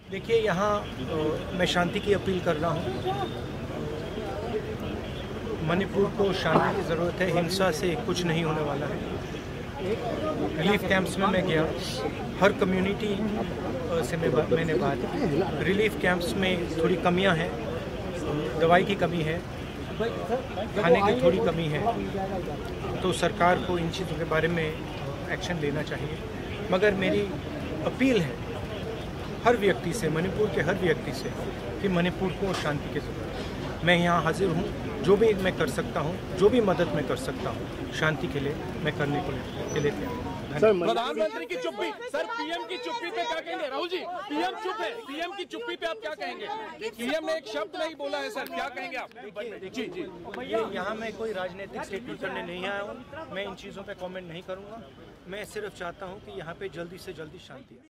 देखिए, यहाँ मैं शांति की अपील कर रहा हूँ। मणिपुर को शांति की ज़रूरत है, हिंसा से कुछ नहीं होने वाला है। रिलीफ कैंप्स में मैं गया, हर कम्युनिटी से मैंने बात की। रिलीफ कैंप्स में थोड़ी कमियां हैं, दवाई की कमी है, खाने की थोड़ी कमी है, तो सरकार को इन चीज़ों के बारे में एक्शन लेना चाहिए। मगर मेरी अपील है हर व्यक्ति से, मणिपुर के हर व्यक्ति से, कि मणिपुर को शांति की ज़रूरत है। मैं यहाँ हाजिर हूँ, जो भी मैं कर सकता हूँ, जो भी मदद मैं कर सकता हूँ शांति के लिए, मैं करने के लिए तैयार हूँ। प्रधानमंत्री की चुप्पी, सर पीएम की चुप्पी पे क्या कहेंगे? राहुल जी, पीएम चुप है, पीएम की चुप्पी पे आप क्या कहेंगे? पीएम ने एक शब्द नहीं बोला है सर, क्या कहेंगे आप? जी जी, यहाँ मैं कोई राजनीतिक स्टेटमेंट करने नहीं आया हूँ, मैं इन चीज़ों पे कमेंट नहीं करूँगा। मैं सिर्फ चाहता हूँ कि यहाँ पे जल्दी से जल्दी शांति आए।